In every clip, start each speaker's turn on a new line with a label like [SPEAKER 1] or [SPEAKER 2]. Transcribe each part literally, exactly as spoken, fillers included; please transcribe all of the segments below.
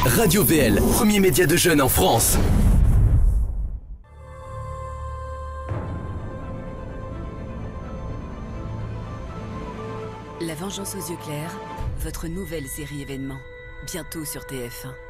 [SPEAKER 1] Radio V L, premier média de jeunes en France.
[SPEAKER 2] La vengeance aux yeux clairs, votre nouvelle série événement, bientôt sur T F un.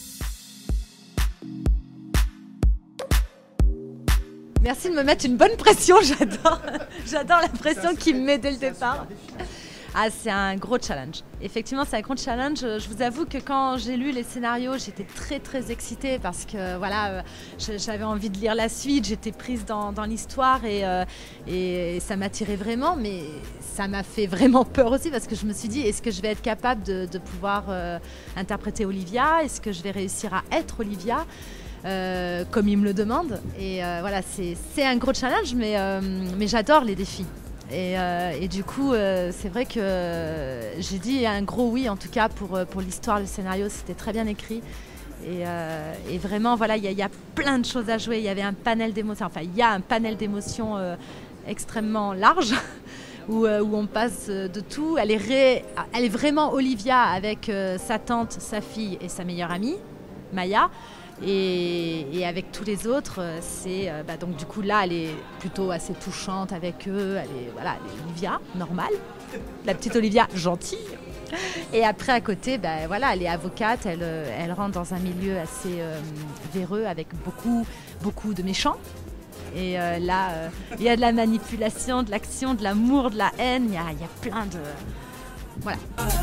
[SPEAKER 3] Merci de me mettre une bonne pression, j'adore. J'adore la pression qui me met dès le départ. Ah, c'est un gros challenge. Effectivement, c'est un gros challenge. Je vous avoue que quand j'ai lu les scénarios, j'étais très très excitée parce que voilà, j'avais envie de lire la suite, j'étais prise dans, dans l'histoire et, euh, et ça m'attirait vraiment, mais ça m'a fait vraiment peur aussi parce que je me suis dit, est-ce que je vais être capable de, de pouvoir euh, interpréter Olivia? Est-ce que je vais réussir à être Olivia? Euh, comme il me le demande. Et euh, voilà, c'est un gros challenge, mais, euh, mais j'adore les défis. Et, euh, et du coup, euh, c'est vrai que euh, j'ai dit un gros oui, en tout cas, pour, pour l'histoire, le scénario, c'était très bien écrit. Et, euh, et vraiment, voilà, il y, y a plein de choses à jouer. Il y avait un panel d'émotions, enfin, il y a un panel d'émotions euh, extrêmement large. Où, euh, où on passe de tout. Elle est, ré... Elle est vraiment Olivia avec euh, sa tante, sa fille et sa meilleure amie, Maya. Et, et avec tous les autres, c'est euh, bah donc du coup là, elle est plutôt assez touchante avec eux. Elle est voilà, elle est Olivia normale, la petite Olivia gentille. Et après à côté, bah, voilà, elle est avocate. Elle, elle rentre dans un milieu assez euh, véreux avec beaucoup, beaucoup de méchants. Et euh, là, euh, il y a de la manipulation, de l'action, de l'amour, de la haine. Il y a, il y a plein de voilà.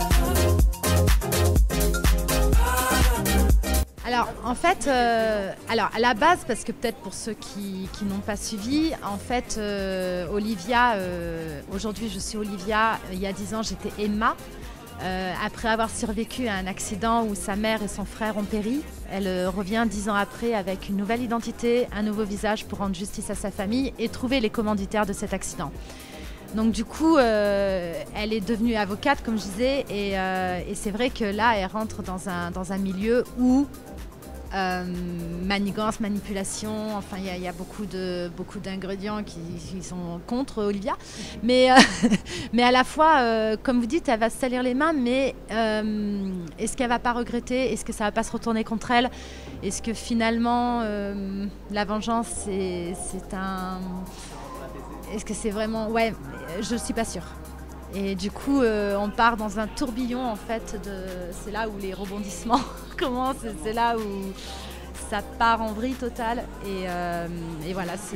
[SPEAKER 3] Alors en fait, euh, alors à la base, parce que peut-être pour ceux qui, qui n'ont pas suivi, en fait, euh, Olivia, euh, aujourd'hui je suis Olivia, il y a dix ans j'étais Emma. Euh, après avoir survécu à un accident où sa mère et son frère ont péri, elle euh, revient dix ans après avec une nouvelle identité, un nouveau visage pour rendre justice à sa famille et trouver les commanditaires de cet accident. Donc du coup, euh, elle est devenue avocate, comme je disais, et, euh, et c'est vrai que là, elle rentre dans un, dans un milieu où euh, manigance, manipulation, enfin, il y, y a beaucoup de, beaucoup d'ingrédients qui, qui sont contre Olivia. Mais, euh, mais à la fois, euh, comme vous dites, elle va se salir les mains, mais euh, est-ce qu'elle ne va pas regretter? Est-ce que ça ne va pas se retourner contre elle? Est-ce que finalement, euh, la vengeance, c'est un... Est-ce que c'est vraiment... Ouais, je ne suis pas sûre. Et du coup, euh, on part dans un tourbillon, en fait. De... C'est là où les rebondissements commencent. C'est là où ça part en vrille totale. Et, euh, et voilà, c'est...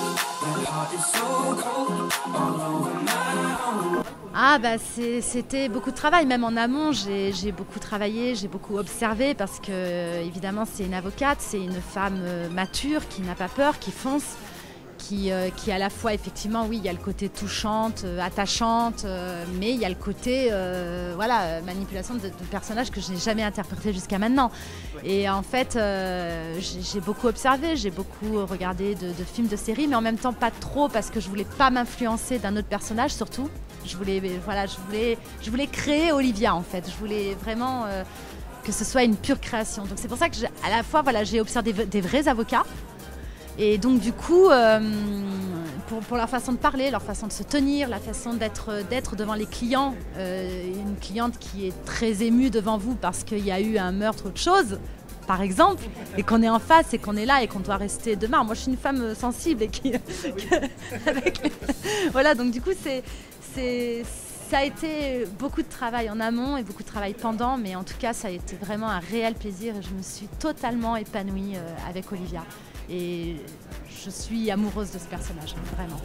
[SPEAKER 3] Ah, bah, c'était beaucoup de travail. Même en amont, j'ai beaucoup travaillé, j'ai beaucoup observé. Parce que, évidemment, c'est une avocate, c'est une femme mature qui n'a pas peur, qui fonce. Qui, euh, qui à la fois, effectivement, oui, il y a le côté touchante, euh, attachante, euh, mais il y a le côté, euh, voilà, manipulation de, de personnages que je n'ai jamais interprété jusqu'à maintenant. Et en fait, euh, j'ai beaucoup observé, j'ai beaucoup regardé de, de films, de séries, mais en même temps pas trop parce que je voulais pas m'influencer d'un autre personnage, surtout. Je voulais, voilà, je voulais, je voulais créer Olivia, en fait. Je voulais vraiment euh, que ce soit une pure création. Donc c'est pour ça que, à la fois, voilà, j'ai observé des, des vrais avocats. Et donc du coup, euh, pour, pour leur façon de parler, leur façon de se tenir, la façon d'être d'être devant les clients, euh, une cliente qui est très émue devant vous parce qu'il y a eu un meurtre ou autre chose, par exemple, et qu'on est en face et qu'on est là et qu'on doit rester demain. Moi, je suis une femme sensible et qui... avec les... Voilà, donc du coup, c'est... Ça a été beaucoup de travail en amont et beaucoup de travail pendant, mais en tout cas, ça a été vraiment un réel plaisir et je me suis totalement épanouie avec Olivia. Et je suis amoureuse de ce personnage, vraiment.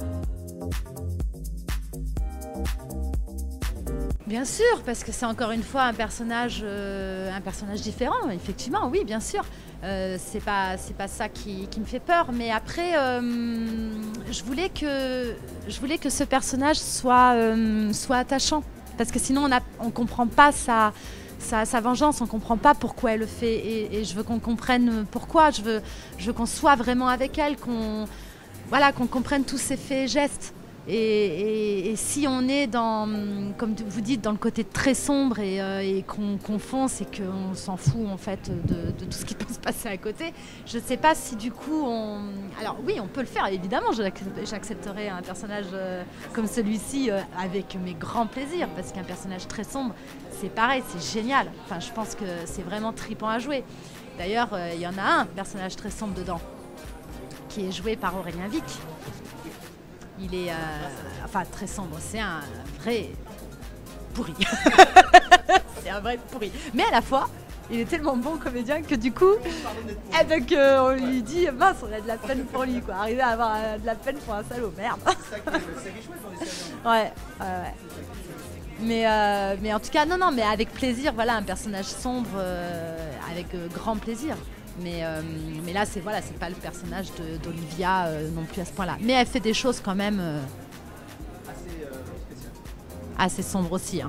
[SPEAKER 3] Bien sûr, parce que c'est encore une fois un personnage, euh, un personnage différent, effectivement, oui, bien sûr. Euh, c'est pas, c'est pas ça qui, qui me fait peur, mais après, euh, je voulais que, je voulais que ce personnage soit, euh, soit attachant, parce que sinon on ne comprend pas sa, sa, sa vengeance, on ne comprend pas pourquoi elle le fait, et, et je veux qu'on comprenne pourquoi, je veux, je veux qu'on soit vraiment avec elle, qu'on voilà, qu'on comprenne tous ses faits et gestes. Et, et, et si on est dans, comme vous dites, dans le côté très sombre et, euh, et qu'on qu'on fonce et qu'on s'en fout en fait de, de tout ce qui peut se passer à côté, je ne sais pas si du coup on... Alors oui, on peut le faire, évidemment, j'accepterai un personnage euh, comme celui-ci euh, avec mes grands plaisirs, parce qu'un personnage très sombre, c'est pareil, c'est génial. Enfin, je pense que c'est vraiment trippant à jouer. D'ailleurs, il euh, y en a un personnage très sombre dedans, qui est joué par Aurélien Vic. Il est, euh, enfin, très sombre, c'est un vrai pourri. C'est un vrai pourri. Mais à la fois, il est tellement bon comédien que du coup, eh ben, que on lui dit, mince, on a de la peine pour lui, quoi. Arriver à avoir euh, de la peine pour un salaud, merde. Ouais, ouais, ouais. Mais, euh, mais en tout cas, non, non, mais avec plaisir, voilà, un personnage sombre, euh, avec euh, grand plaisir. Mais, euh, mais là, c'est voilà, c'est pas le personnage d'Olivia euh, non plus à ce point-là. Mais elle fait des choses quand même euh, assez, euh, assez sombres aussi. Hein.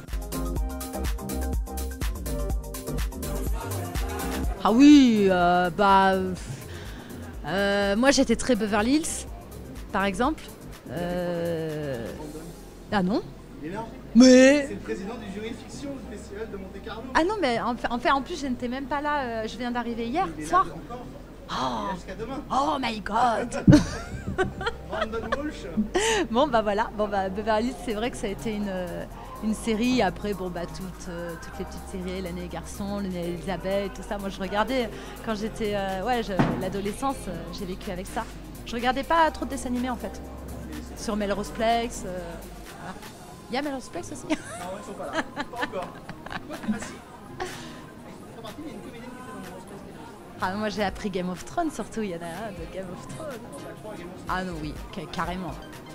[SPEAKER 3] Ah oui, euh, bah, euh, moi j'étais très Beverly Hills, par exemple. Euh... Ah non. Mais
[SPEAKER 4] c'est le président du jury fiction du festival de Monte-Carlo.
[SPEAKER 3] Ah non, mais en fait, en, fait, en plus, je n'étais même pas là. Euh, je viens d'arriver hier soir.
[SPEAKER 4] Oh, jusqu'à demain.
[SPEAKER 3] Oh my god.
[SPEAKER 4] Brandon Walsh.
[SPEAKER 3] Bon bah voilà. Bon bah Beverly Hills, c'est vrai que ça a été une, une série. Après, bon bah toutes, euh, toutes les petites séries, l'année des garçons, l'année Elisabeth, tout ça. Moi, je regardais quand j'étais, euh, ouais, l'adolescence. Euh, j'ai vécu avec ça. Je regardais pas trop de dessins animés en fait. Sur Melrose Place. Euh, voilà. Il y a Melrose Place aussi.
[SPEAKER 4] Non, ils sont pas là. Pas encore. Quoi, ah si. Il fait partie, il y a une comédienne qui était dans Melrose Place.
[SPEAKER 3] Ah, moi j'ai appris Game of Thrones surtout, il y en a un de Game of Thrones. Ah non, oui, carrément.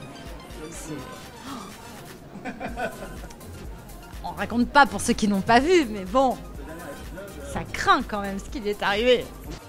[SPEAKER 3] On raconte pas pour ceux qui n'ont pas vu, mais bon, ça craint quand même ce qui lui est arrivé.